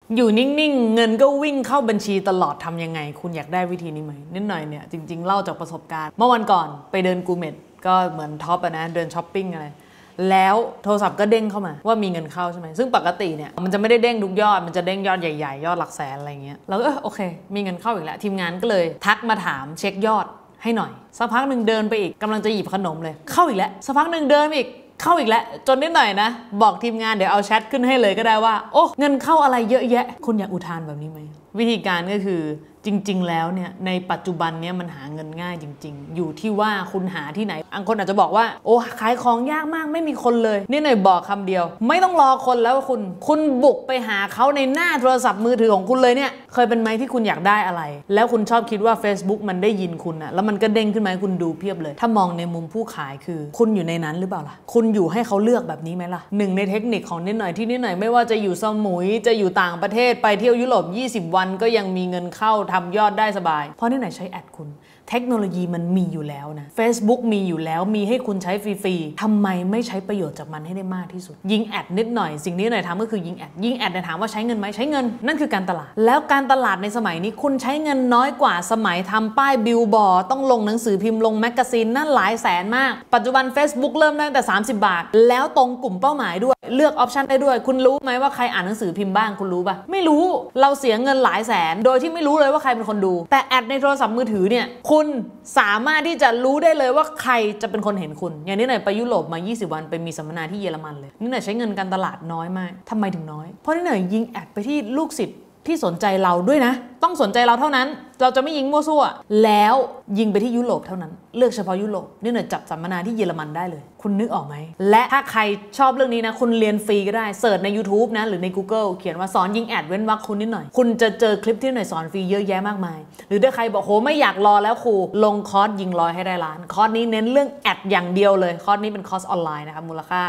อยู่นิ่งๆเงินก็วิ่งเข้าบัญชีตลอดทำยังไงคุณอยากได้วิธีนี้ไหมนิดหน่อยเนี่ยจริงๆเล่าจากประสบการณ์เมื่อวันก่อนไปเดินกูเมดก็เหมือนท็อปนะเดินช้อปปิ้งอะไรแล้วโทรศัพท์ก็เด้งเข้ามาว่ามีเงินเข้าใช่ไหมซึ่งปกติเนี่ยมันจะไม่ได้เด้งทุกยอดมันจะเด้งยอดใหญ่ๆยอดหลักแสนอะไรเงี้ยเราก็โอเคมีเงินเข้าอีกแล้วทีมงานก็เลยทักมาถามเช็คยอดให้หน่อยสักพักหนึ่งเดินไปอีกกำลังจะหยิบขนมเลยเข้าอีกแล้วสักพักหนึ่งเดินอีกเข้าอีกแล้วจนนิดหน่อยนะบอกทีมงานเดี๋ยวเอาแชทขึ้นให้เลยก็ได้ว่าโอ้เงินเข้าอะไรเยอะแยะคุณอยากอุทานแบบนี้ไหมวิธีการก็คือจริงๆแล้วเนี่ยในปัจจุบันเนี่ยมันหาเงินง่ายจริงๆอยู่ที่ว่าคุณหาที่ไหนบางคนอาจจะบอกว่าโอ้ขายของยากมากไม่มีคนเลยนี่หน่อยบอกคำเดียวไม่ต้องรอคนแล้วคุณบุกไปหาเขาในหน้าโทรศัพท์มือถือของคุณเลยเนี่ยเคยเป็นไหมที่คุณอยากได้อะไรแล้วคุณชอบคิดว่า Facebook มันได้ยินคุณอะแล้วมันก็เด้งขึ้นมาให้คุณดูเพียบเลยถ้ามองในมุมผู้ขายคือคุณอยู่ในนั้นหรือเปล่าล่ะคุณอยู่ให้เขาเลือกแบบนี้ไหมล่ะหนึ่งในเทคนิคของนิดหน่อยที่นิดหน่อยไม่ว่าจะอยู่สมุยจะอยู่ต่างประเทศไปเที่ยวยุโรป20 วันก็ยังมีเงินเข้าทำยอดได้สบายเพราะนี่ไหนใช้แอดคุณเทคโนโลยีมันมีอยู่แล้วนะ Facebook มีอยู่แล้วมีให้คุณใช้ฟรีๆทำไมไม่ใช้ประโยชน์จากมันให้ได้มากที่สุดยิงแอดนิดหน่อยสิ่งนี้หน่อยทำก็คือยิงแอดเนี่ยถามว่าใช้เงินไหมใช้เงินนั่นคือการตลาดแล้วการตลาดในสมัยนี้คุณใช้เงินน้อยกว่าสมัยทำป้ายบิลบอร์ดต้องลงหนังสือพิมพ์ลงแมกกาซีนนั่นหลายแสนมากปัจจุบัน Facebook เริ่มตั้งแต่30 บาทแล้วตรงกลุ่มเป้าหมายด้วยเลือกออปชันได้ด้วยคุณรู้ไหมว่าใครอ่านหนังสือพิมพ์บ้างคุณรู้ปะไม่รู้เราเสียเงินหลายแสนโดยที่ไม่รู้เลยว่าใครเป็นคนดูแต่แอดในโทรศัพท์มือถือเนี่ยคุณสามารถที่จะรู้ได้เลยว่าใครจะเป็นคนเห็นคุณอย่างนี้หน่อยไปยุโรปมา20 วันไปมีสัมมนาที่เยอรมันเลยนี่หน่อยใช้เงินการตลาดน้อยมากทำไมถึงน้อยเพราะนี่หน่อยยิงแอดไปที่ลูกศิษย์ที่สนใจเราด้วยนะต้องสนใจเราเท่านั้นเราจะไม่ยิงมั่วซั่วแล้วยิงไปที่ยุโรปเท่านั้นเลือกเฉพาะยุโรปนี่หน่อยจับสัมมนาที่เยอรมันได้เลยคุณนึกออกไหมและถ้าใครชอบเรื่องนี้นะคุณเรียนฟรีก็ได้เสิร์ชใน YouTube นะหรือใน Google เขียนว่าสอนยิงแอดเว้นวรรคคุณนิดหน่อยคุณจะเจอคลิปที่หน่อยสอนฟรีเยอะแยะมากมายหรือถ้าใครบอกโหไม่อยากรอแล้วครูลงคอร์สยิง100ให้ได้ล้านคอร์สนี้เน้นเรื่องแอดอย่างเดียวเลยคอร์สนี้เป็นคอร์สออนไลน์นะคะมูลค่า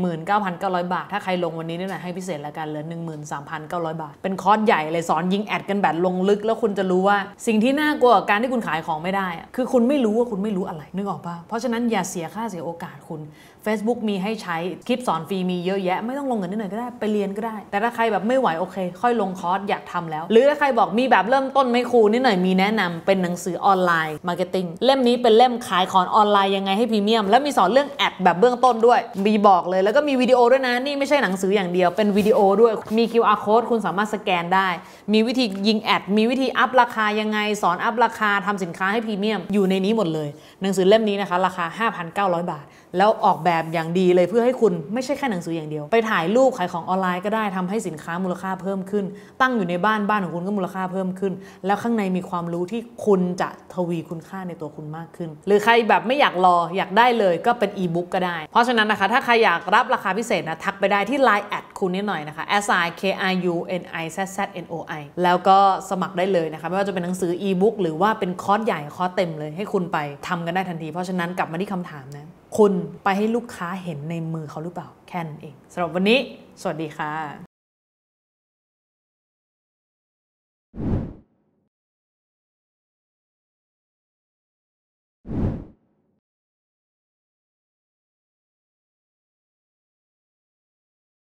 19,900 บาทถ้าใครลงวันนี้นี่หน่อยให้พิเศษแล้วกันเหลือ 13,900 บาทเป็นคอร์สใหญ่เลยสอนยิงแอดกันแบบลงลึกแล้วคุณจะรู้ว่าสิ่งที่น่ากลัวกับการที่คุณขายของไม่ได้คือคุณไม่รู้ว่าคุณไม่รู้อะไรนึกออกป่ะเพราะฉะนั้นอย่าเสียค่าเสียโอกาสคุณ Facebook มีให้ใช้คลิปสอนฟรีมีเยอะแยะไม่ต้องลงเงินนิดหน่อยก็ได้ไปเรียนก็ได้แต่ถ้าใครแบบไม่ไหวโอเคค่อยลงคอร์สอยากทำแล้วหรือถ้าใครบอกมีแบบเริ่มต้นไม่ครูนิดหน่อยมีแนะนำเป็นหนังสือออนไลน์มาร์เก็ตติ้งเล่มนี้เป็นเล่มขายของออนไลน์ยังไงให้พรีเมียมแล้วมีสอนเรื่องแอดแบบเบื้องต้นด้วยมีบอกเลยแล้วก็มีวิดีโอด้วยนะนี่ไม่ใช่หนังสืออย่างเดียวเป็นวิดีโอด้วยมี QR code คุณสามารถสแกนได้มีวิธียิงแอดมีวิธีอัพราคายังไงสอนอัพราคาทำสินค้าให้พรีเมียมอยู่ในนี้หมดเลยหนังสือเล่มนี้นะคะราคา 5,900 บาทแล้วออกแบบอย่างดีเลยเพื่อให้คุณไม่ใช่แค่หนังสืออย่างเดียวไปถ่ายรูปขายของออนไลน์ก็ได้ทำให้สินค้ามูลค่าเพิ่มขึ้นตั้งอยู่ในบ้านของคุณก็มูลค่าเพิ่มขึ้นแล้วข้างในมีความรู้ที่คุณจะทวีคุณค่าในตัวคุณมากขึ้นหรือใครแบบไม่อยากรออยากได้เลยก็เป็นอีบุ๊กก็ได้เพราะฉะนั้นนะคะถ้าใครอยากรับราคาพิเศษนะทักไปได้ที่ Line แอดคุณนิดหน่อยนะคะ @KRUNIZZNOI แล้วก็สมัครได้เลยนะคะไม่ว่าจะเป็นหนังสืออีบุ๊กหรือว่าเป็นคอร์สใหญ่คอร์สเต็มเลยให้คุณไปทำกันได้ทันทีเพราะฉะนั้นกลับมาที่คำถามนะคุณไปให้ลูกค้าเห็นในมือเขาหรือเปล่าแค่นั้นเองสำหรับวันนี้สวัสดีค่ะ